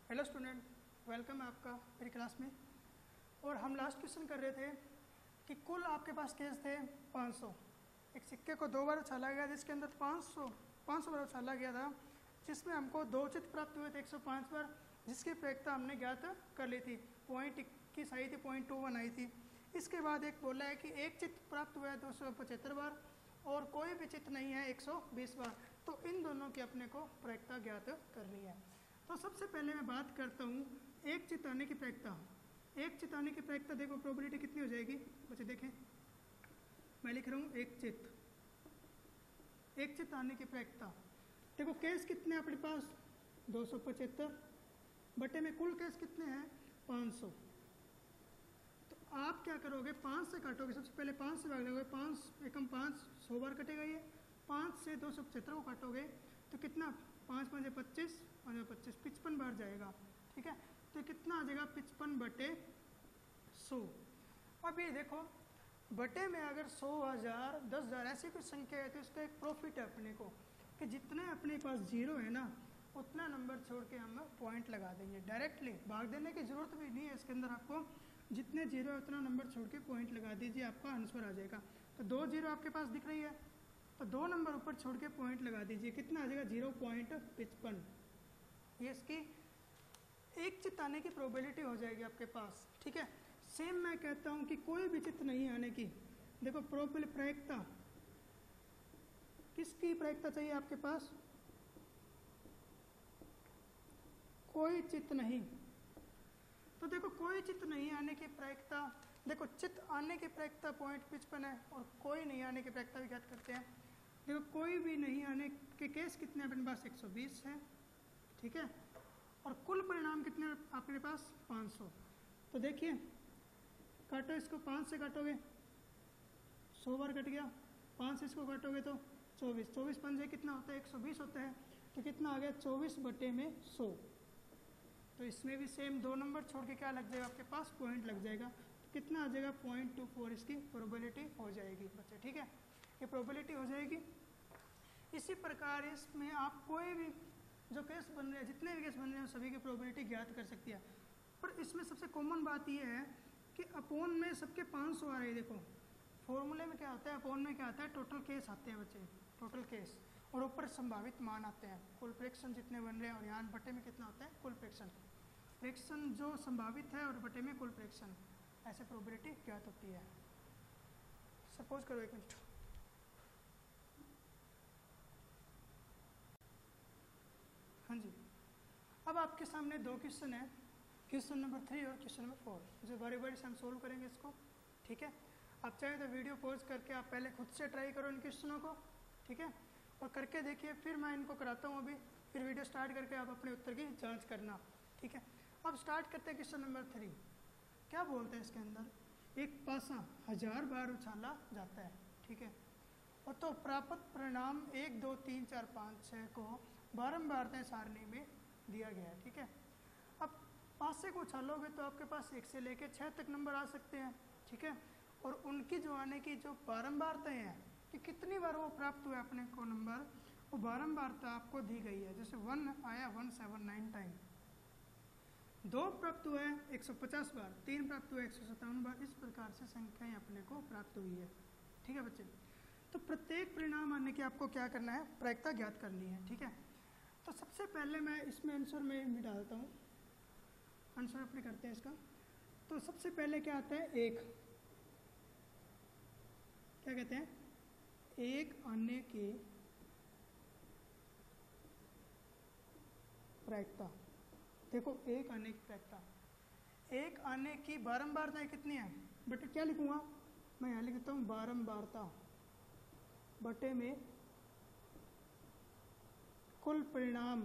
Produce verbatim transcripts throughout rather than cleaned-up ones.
Hello student, welcome है आपका मेरी क्लास में। और हम लास्ट क्वेश्चन कर रहे थे कि कुल आपके पास केस थे पाँच सौ। एक सिक्के को दो बार उछाला गया जिसके अंदर पाँच सौ पाँच सौ बार उछाला गया था, जिसमें हमको दो चित्त प्राप्त हुए थे एक सौ पाँच बार, जिसकी प्रयोगता हमने ज्ञात कर ली थी। पॉइंट इक्कीस आई थी, पॉइंट टू वन आई थी। इसके बाद एक बोला है कि एक चित्त प्राप्त हुआ है दो सौ पचहत्तर बार और कोई भी चित्त नहीं है एक सौ बीस बार। तो इन दोनों की अपने को प्रयोगता ज्ञात करनी है। तो सबसे पहले मैं बात करता हूँ एक चित्त आने की प्रयोगता। एक चित्त आने की प्रयोगता देखो, प्रोबेबिलिटी कितनी हो जाएगी बच्चे देखें। मैं लिख रहा हूँ एक चित्त, एक चित्त आने की प्रयोगता। देखो केस कितने अपने पास दो सौ पचहत्तर बटे में कुल केस कितने हैं पाँच सौ। तो आप क्या करोगे, पाँच से काटोगे। सबसे पहले पाँच से भाग दोगे, पाँच एकम पाँच सौ बार कटेगा ये। पाँच से दो सौ पचहत्तर को काटोगे तो कितना, पाँच पाँच पच्चीस, पाँच पच्चीस पिचपन बार जाएगा। ठीक है, तो कितना आ जाएगा पिचपन बटे सौ। अब ये देखो बटे में अगर सौ हजार दस हजार ऐसी कुछ संख्या है तो इसका एक प्रॉफिट है अपने को कि जितने अपने पास जीरो है ना उतना नंबर छोड़ के हम पॉइंट लगा देंगे। डायरेक्टली भाग देने की जरूरत भी नहीं है इसके अंदर। आपको जितने जीरो है उतना नंबर छोड़ के पॉइंट लगा दीजिए, आपका आंसर आ जाएगा। तो दो जीरो आपके पास दिख रही है तो दो नंबर ऊपर छोड़ के पॉइंट लगा दीजिए, कितना आ जाएगा जीरो पॉइंट पिचपन। ये इसकी एक चित्त आने की प्रोबेबिलिटी हो जाएगी आपके पास। ठीक है, सेम मैं कहता हूं कि कोई भी चित्त नहीं आने की। देखो प्रोबेबल प्रयोक्ता, किसकी प्रयोक्ता चाहिए आपके पास, कोई चित्त नहीं। तो देखो कोई चित्त नहीं आने की प्रयोक्ता, देखो चित्त आने की प्रयोक्ता पॉइंट पिचपन है और कोई नहीं आने की प्रयोक्ता भी ज्ञात करते हैं। देखो कोई भी नहीं आने के केस कितने अपने पास एक सौ बीस है। ठीक है, और कुल परिणाम कितने आपके पास पाँच सौ। तो देखिए काटो इसको, पाँच से काटोगे सौ बार कट गया, पाँच से इसको काटोगे तो चौबीस, चौबीस पंजे कितना होता है एक सौ बीस होता है। तो कितना आ गया चौबीस बटे में सौ। तो इसमें भी सेम दो नंबर छोड़ के क्या लग जाएगा आपके पास पॉइंट लग जाएगा। तो कितना आ जाएगा पॉइंट टू फोर इसकी प्रोबेबिलिटी हो जाएगी बच्चे। ठीक है, ये प्रोबेबिलिटी हो जाएगी। इसी प्रकार इसमें आप कोई भी जो केस बन रहे हैं, जितने भी केस बन रहे हैं सभी की प्रोबेबिलिटी ज्ञात कर सकती है। पर इसमें सबसे कॉमन बात यह है कि अपोन में सबके पाँच सौ आ रहे हैं। देखो फॉर्मूले में क्या होता है, अपोन में क्या आता है, टोटल केस आते हैं बच्चे, टोटल केस, और ऊपर संभावित मान आते हैं, कुल फ्रैक्शन जितने बन रहे हैं। और यहाँ बटे में कितना होता है कुल फ्रैक्शन, फ्रैक्शन जो संभावित है और बटे में कुल फ्रैक्शन, ऐसे प्रोबेबिलिटी ज्ञात होती है। सपोज करो एक मिनट, हाँ जी। अब आपके सामने दो क्वेश्चन है, क्वेश्चन नंबर थ्री और क्वेश्चन नंबर फोर, जो बारी बारी से हम सोल्व करेंगे इसको। ठीक है, आप चाहे तो वीडियो पॉज करके आप पहले खुद से ट्राई करो इन क्वेश्चनों को। ठीक है, और करके देखिए, फिर मैं इनको कराता हूँ अभी, फिर वीडियो स्टार्ट करके आप अपने उत्तर की जांच करना। ठीक है, अब स्टार्ट करते हैं क्वेश्चन नंबर थ्री। क्या बोलते हैं इसके अंदर, एक पासा हजार बार उछाला जाता है। ठीक है, और तो प्राप्त परिणाम एक दो तीन चार पाँच छः को बारंबार तय सारणी में दिया गया है। ठीक है, अब पासे को उछालोगे तो आपके पास एक से लेकर छः तक नंबर आ सकते हैं। ठीक है, और उनकी जो आने की जो बारंबारता है कि कितनी बार वो प्राप्त हुआ अपने को नंबर, वो बारंबारता आपको दी गई है। जैसे वन आया वन सेवन नाइन टाइम, दो प्राप्त हुआ है एक सौ पचास बार, तीन प्राप्त हुआ है एक सौ सत्तावन बार। इस प्रकार से संख्याएं अपने को प्राप्त हुई है। ठीक है बच्चे, तो प्रत्येक परिणाम आने की आपको क्या करना है, प्रयोक्ता ज्ञात करनी है। ठीक है, तो सबसे पहले मैं इसमें आंसर में मिटा देता हूँ, आंसर अपने करते हैं इसका। तो सबसे पहले क्या आता है, एक, क्या कहते हैं, एक आने की प्रयोक्ता। देखो एक आने की प्रयोक्ता, एक आने की बारंबारता कितनी है, बटे क्या लिखूंगा मैं, यहाँ लिखता हूँ बारंबारता बटे में कुल परिणाम।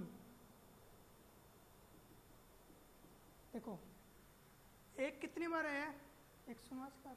देखो एक कितनी बार है, एक सौ बार,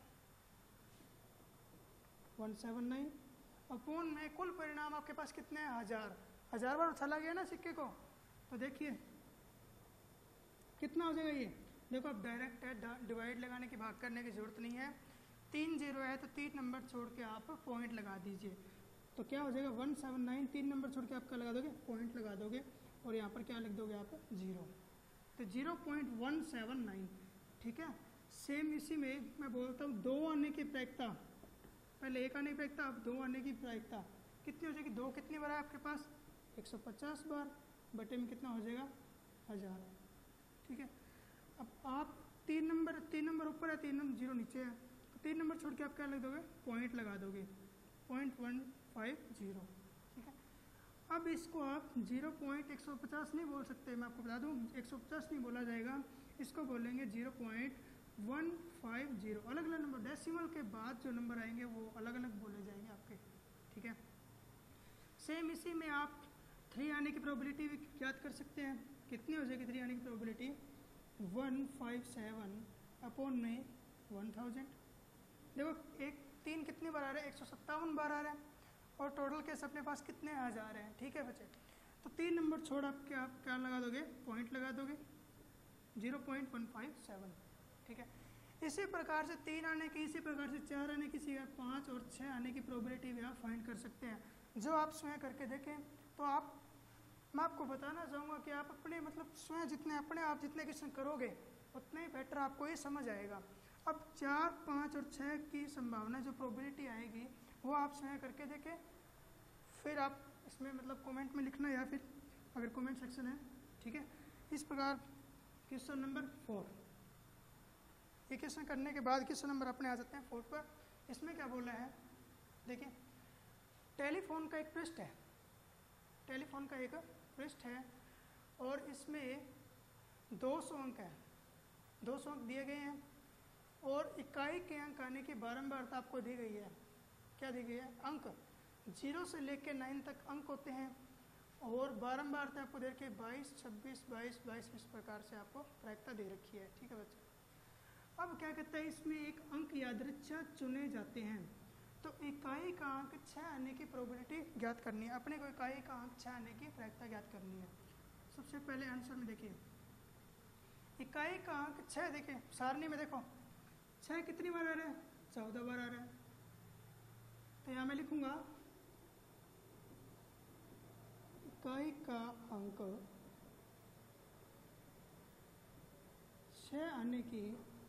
वन सेवन नाइन, अपूर्ण में कुल परिणाम आपके पास कितने हैं, हजार। हजार बार उछाला गया ना सिक्के को, तो देखिए कितना हो जाएगा ये। देखो अब डायरेक्ट है, डिवाइड लगाने की भाग करने की जरूरत नहीं है। तीन जीरो है तो तीन नंबर छोड़ के आप पॉइंट लगा दीजिए, तो क्या हो जाएगा वन सेवन नाइन, तीन नंबर छोड़ के आपका लगा दोगे पॉइंट लगा दोगे, और यहाँ पर क्या लिख दोगे आप जीरो। तो zero point one seven nine. ठीक है, सेम इसी में मैं बोलता हूँ दो आने की प्रायिकता, पहले एक आने की प्रायिकता, अब दो आने की प्रायिकता कितनी हो जाएगी? दो कितनी बार है आपके पास? एक सौ पचास बार, बटे में कितना हो जाएगा? हज़ार। ठीक है, अब आप तीन नंबर तीन नंबर ऊपर है, तीन नंबर जीरो नीचे है, तो तीन नंबर छोड़ के आप क्या लग दोगे? पॉइंट लगा दोगे, पॉइंट वन फाइव जीरो। ठीक है, अब इसको आप जीरो पॉइंट एक सौ पचास नहीं बोल सकते, मैं आपको बता दूँ, एक सौ पचास नहीं बोला जाएगा, इसको बोलेंगे zero point one five zero. अलग अलग नंबर, डेसिमल के बाद जो नंबर आएंगे वो अलग अलग बोले जाएंगे आपके। ठीक है, सेम इसी में आप थ्री आने की प्रोबेबिलिटी भी याद कर सकते हैं। कितनी हो जाएगी थ्री आने की probability? One five seven upon में वन थाउजेंड। देखो एक तीन कितनी बार आ रहा है? एक सौ सत्तावन बार आ रहा है, और टोटल केस अपने पास कितने आ जा रहे हैं? ठीक है बच्चे, तो तीन नंबर छोड़ आप क्या आप क्या लगा दोगे? पॉइंट लगा दोगे, zero point one five seven. ठीक है, इसी प्रकार से तीन आने की, इसी प्रकार से चार आने की, इसी पाँच और छः आने की प्रोबेबिलिटी भी आप फाइंड कर सकते हैं, जो आप स्वयं करके देखें। तो आप, मैं आपको बताना चाहूँगा कि आप अपने मतलब स्वयं जितने अपने आप जितने क्वेश्चन करोगे उतने ही बेटर आपको ये समझ आएगा। अब चार, पाँच और छः की संभावना जो प्रोबेबिलिटी आएगी वो आप स्वयं करके देखें, फिर आप इसमें मतलब कमेंट में लिखना, या फिर अगर कमेंट सेक्शन है। ठीक है, इस प्रकार क्वेश्चन नंबर फोर, ये क्वेश्चन करने के बाद क्वेश्चन नंबर अपने आ जाते हैं फोर पर। इसमें क्या बोला है? देखिए, टेलीफोन का एक पृष्ठ है, टेलीफोन का एक पृष्ठ है, और इसमें दो सौ अंक हैं, दो सौ अंक दिए गए हैं, और इकाई के अंक आने की बारंबारता आपको दी गई है। क्या दी गई है? अंक जीरो से लेकर नाइन तक अंक होते हैं, और बारंबारता आपको दे रखी है बाईस, छब्बीस, बाईस, बाईस, इस प्रकार से आपको प्रायिकता दे रखी है। ठीक है बच्चे, अब क्या कहता है, इसमें एक अंक यादृच्छिक चुने जाते हैं, तो इकाई का अंक छः आने की प्रोबेबिलिटी ज्ञात करनी है। अपने को इकाई का अंक छः आने की प्रायिकता ज्ञात करनी है। सबसे पहले आंसर में देखिए, इकाई का अंक छः, देखिए सारणी में देखो छः कितनी बार आ रहा है? चौदह बार आ रहा है, तो यहाँ मैं लिखूंगा इकाई का अंक छः आने की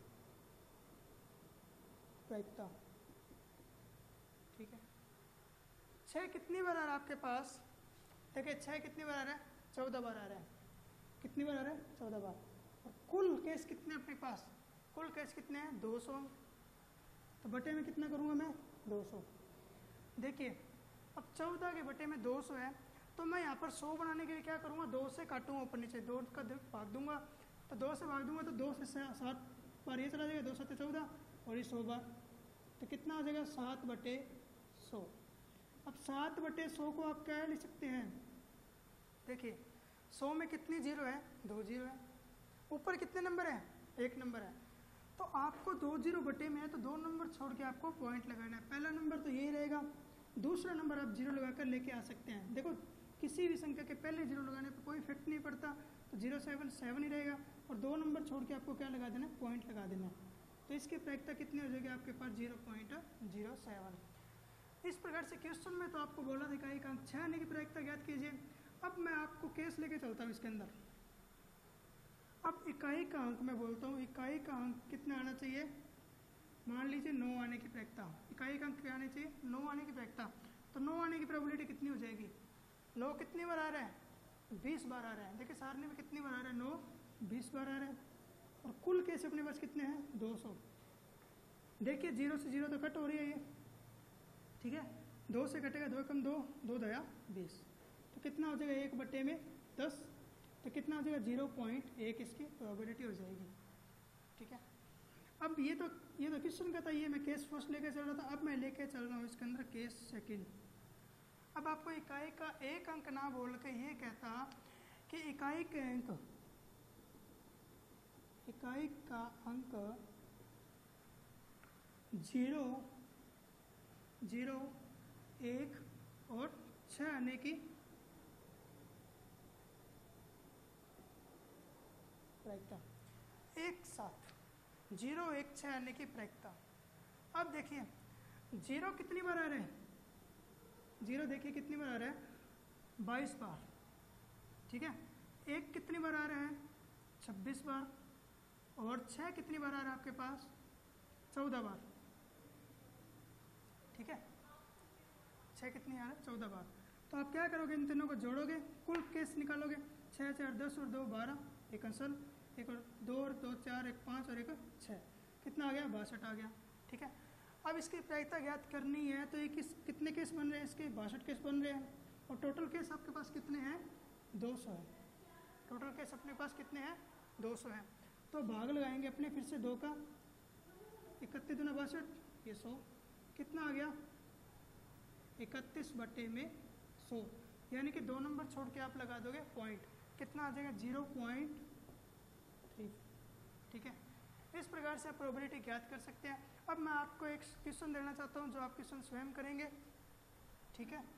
प्रायिकता। ठीक है, छः कितनी बार आ रहा है आपके पास? देखिए छः कितनी बार आ रहा है? चौदह बार आ रहा है। कितनी बार आ रहा है? चौदह बार। और कुल केस कितने अपने पास? कुल केस कितने हैं? दो सौ। तो बटे में कितना करूँगा मैं? दो सौ। देखिए अब चौदह के बटे में दो सौ है, तो मैं यहाँ पर सौ बनाने के लिए क्या करूँगा? दो से काटूंगा ऊपर नीचे, दो का भाग दूंगा, तो दो से भाग दूंगा तो दो से सात बार ये चला जाएगा, दो सत्ते चौदह, और ये सौ बार, तो कितना आ जाएगा? सात बटे सौ। अब सात बटे सौ को आप क्या लिख सकते हैं? देखिए सौ में कितनी जीरो है? दो जीरो है। ऊपर कितने नंबर है? एक नंबर है। तो आपको दो जीरो बटे में है, तो दो नंबर छोड़ के आपको पॉइंट लगाना है। पहला नंबर तो यही रहेगा, दूसरा नंबर आप जीरो लगाकर लेके आ सकते हैं। देखो किसी भी संख्या के पहले जीरो लगाने पर कोई इफेक्ट नहीं पड़ता, तो जीरो सेवन सेवन ही रहेगा, और दो नंबर छोड़ के आपको क्या लगा देना है? पॉइंट लगा देना है। तो इसकी प्रायिकता कितनी हो जाएगी आपके पास? Zero point zero seven. इस प्रकार से क्वेश्चन में तो आपको बोला था इकाई का अंक छः आने की प्रायिकता ज्ञात कीजिए। अब मैं आपको केस लेके चलता हूँ इसके अंदर। अब इकाई का अंक मैं बोलता हूँ, इकाई का अंक कितना आना चाहिए? मान लीजिए नौ आने की प्रायिकता। इकाई का अंक क्या आने चाहिए? नौ आने की प्रायिकता। तो नौ आने की प्रोबेबिलिटी कितनी हो जाएगी? नौ कितनी बार आ रहा है? बीस बार आ रहा है। देखिए सारणी में कितनी बार आ रहा है? नौ बीस बार आ रहा है। और कुल केस अपने पास कितने हैं? दो सौ। देखिए जीरो से जीरो तो कट हो रही है ये, ठीक है, दो से कटेगा, दो कम दो, दो दया बीस, तो कितना हो जाएगा? एक बटे में दस, तो कितना हो जाएगा? जीरो पॉइंट एक इसकी प्रोबेबिलिटी हो जाएगी। ठीक है, अब ये तो ये तो क्वेश्चन का था, ये मैं केस फर्स्ट लेके चल रहा था, अब मैं लेके चल रहा हूँ इसके अंदर केस सेकंड। अब आपको इकाई का एक अंक ना बोल के ये कहता कि इकाई के अंक इकाई का अंक जीरो, जीरो, एक और छः आने की प्रायिकता, एक साथ जीरो एक छः आने की प्रायिकता। अब देखिए जीरो कितनी बार आ रहे हैं? जीरो देखिए कितनी बार आ रहा है? बाईस बार। ठीक है, एक कितनी बार आ रहा है? छब्बीस बार, और छः कितनी बार आ रहा है आपके पास? चौदह बार। ठीक है, छः कितनी आ रहा है? चौदह बार। तो आप क्या करोगे, इन तीनों को जोड़ोगे, कुल केस निकालोगे। छः चार दस और दो बारह, एक अंसल, एक और दो और दो चार, एक पाँच और एक छः, कितना आ गया? बासठ आ गया। ठीक है, अब इसकी प्रायिकता ज्ञात करनी है तो ये किस कितने केस बन रहे हैं? इसके बासठ केस बन रहे हैं, और टोटल केस आपके पास कितने हैं? दो सौ है। टोटल केस अपने पास कितने हैं? दो सौ हैं। तो भाग लगाएंगे अपने फिर से दो का, इकतीस दूना बासठ, ये सौ, कितना आ गया? इकतीस बटे में सौ, यानी कि दो नंबर छोड़ के आप लगा दोगे पॉइंट, कितना आ जाएगा? Zero point three. ठीक है, इस प्रकार से आप प्रोबेबिलिटी ज्ञात कर सकते हैं। अब मैं आपको एक क्वेश्चन देना चाहता हूं जो आप क्वेश्चन स्वयं करेंगे। ठीक है,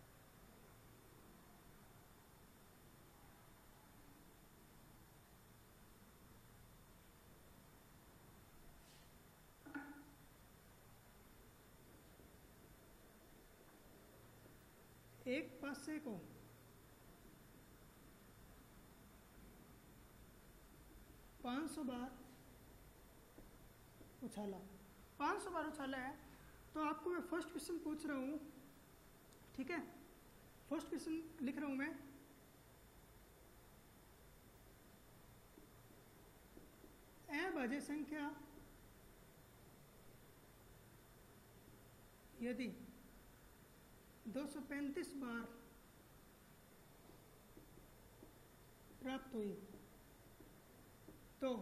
एक पासे को पाँच सौ बार उछाला, पाँच सौ बार उछाला है, तो आपको मैं फर्स्ट क्वेश्चन पूछ रहा हूँ। ठीक है, फर्स्ट क्वेश्चन लिख रहा हूँ मैं, अभाज्य संख्या यदि दो सौ पैंतीस बार प्राप्त हुई तो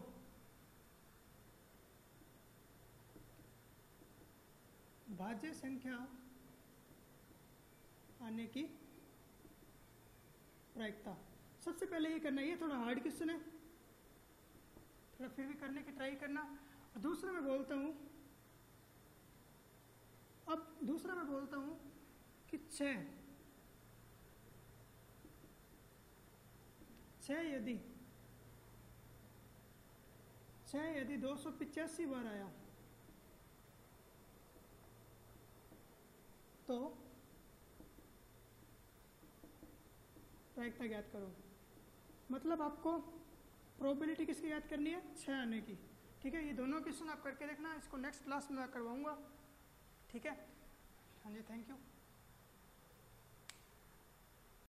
भाज्य संख्या आने की प्रायिकता। सबसे पहले ये करना, ये थोड़ा हार्ड क्वेश्चन है, थोड़ा फिर भी करने की ट्राई करना। और दूसरा मैं बोलता हूँ, अब दूसरा मैं बोलता हूँ कि छः छः यदि छः यदि दो सौ पिचासी बार आया तो प्रायिकता ज्ञात करो। मतलब आपको प्रोबेबिलिटी किसकी याद करनी है? छः आने की। ठीक है, ये दोनों क्वेश्चन आप करके देखना, इसको नेक्स्ट क्लास में मैं करवाऊंगा। ठीक है, हाँ जी, थैंक यू।